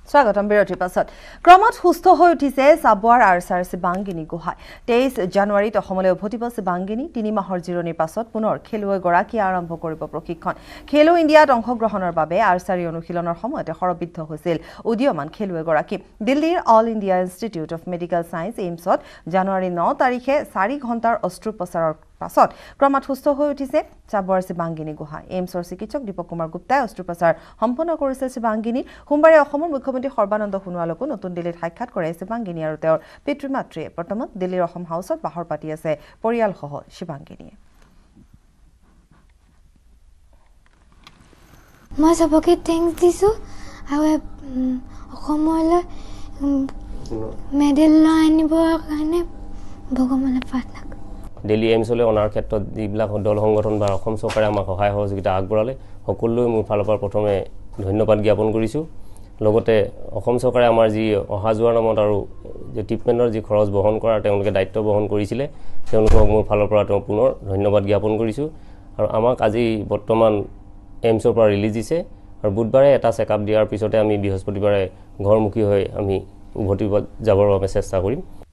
স্বাগতম বিৰতিৰ পাছত ক্ৰমত সুস্থ হৈ উঠিছে চাবুৱাৰ আৰ্চাৰ শিৱাংগিনী গোহাঁই 23 জানুৱাৰীত অসমলৈ উভতিব শিৱাংগিনী 3 মাহৰ জিৰণিৰ পাছত পুনৰ খেলুৱৈগৰাকী আৰম্ভ কৰিব প্ৰশিক্ষণ খেলো ইণ্ডিয়াত অংশগ্ৰহণৰ বাবে আৰ্চাৰী অনুশীলনৰ সময়তে সৰবিদ্ধ হৈছিল উদীয়মান খেলুৱৈগৰাকী দিল্লীৰ all India institute of medical science এইমছত জানুৱাৰী 9 তাৰিখে 4 ঘণ্টাৰ অস্ত্ৰোপচাৰৰ পাছত ক্ৰমত সুস্থ হৈ উঠিছে চাবুৱাৰ শিৱাংগিনী গোহাঁই এইমছৰ চিকিৎসক দীপক কুমাৰ গুপ্তাই অস্ত্ৰোপচাৰ সম্পন্ন কৰিছে শিৱাংগিনীৰ সোমবাৰে অসমৰ মুখ্যমন্ত্ৰী সৰ্বানন্দ সোণোৱালকো নতুন দিল্লীত সাক্ষাৎ কৰে শিৱাংগিনী আৰু তেওঁৰ পিতৃ-মাতৃয়ে বৰ্তমান দিল্লীৰ অসম হাউচত বাহৰ পাতি আছে পৰিয়ালসহ শিৱাংগিনীয়ে মই সবকে থ্যাঙ্কস দিছো আৰু অসমলৈ মেডেল লৈ আনিবৰ কাৰণে ভগৱানলৈ প্ৰাৰ্থনা দিল্লী এইমছলৈ অনাৰ ক্ষেত্ৰত যিবিলাক দল সংগঠন বা অসম চৰকাৰে আমাক সহায় সহযোগিতা আগবঢ়ালে সকলোৱে মোৰ ফালৰ পৰা প্ৰথমে ধন্যবাদ জ্ঞাপন কৰিছোঁ লগতে অসম চৰকাৰে আমাৰ যি অহা যোৱাৰ নামত আৰু যে ট্ৰিটমেণ্টৰ যি খৰচ বহন কৰাৰ তেওঁলোকে দায়িত্ব বহন কৰিছিলে তেওঁলোকক মোৰ ফালৰ পৰা পুনৰ ধন্যবাদ জ্ঞাপন কৰিছোঁ আৰু আমাক আজি বৰ্তমান এইমছৰ পৰা ৰিলিজ দিছে আৰু বুধবাৰে এটা চেকআপ দিয়াৰ পিছতে আমি বৃহস্পতিবাৰে ঘৰমুখী হৈ আমি উভতি যাবৰ বাবে চেষ্টা কৰিম